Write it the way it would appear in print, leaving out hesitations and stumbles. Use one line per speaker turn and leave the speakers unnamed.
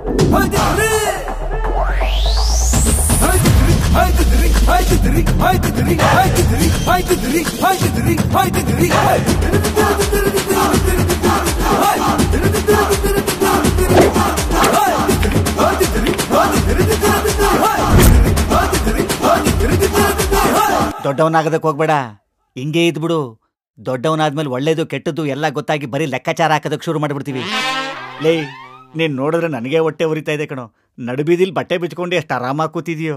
ದೊಡ್ಡವನಾಗದಕ್ಕೆ ಹೋಗ್ಬೇಡ, ಹಿಂಗೆ ಇದ್ಬಿಡು. ದೊಡ್ಡವನಾದ್ಮೇಲೆ ಒಳ್ಳೇದು ಕೆಟ್ಟದ್ದು ಎಲ್ಲ ಗೊತ್ತಾಗಿ ಬರೀ ಲೆಕ್ಕಾಚಾರ ಹಾಕೋದಕ್ಕೆ ಶುರು ಮಾಡಿಬಿಡ್ತೀವಿ. ಲೇ, ನೀನ್ ನೋಡಿದ್ರೆ ನನಗೆ ಹೊಟ್ಟೆ ಉರಿತಾ ಇದೆ ಕಣೋ. ನಡುಬೀದಿಲ್ ಬಟ್ಟೆ ಬಿಚ್ಕೊಂಡು ಎಷ್ಟು ಆರಾಮಾಗಿ ಕೂತಿದೀಯೋ.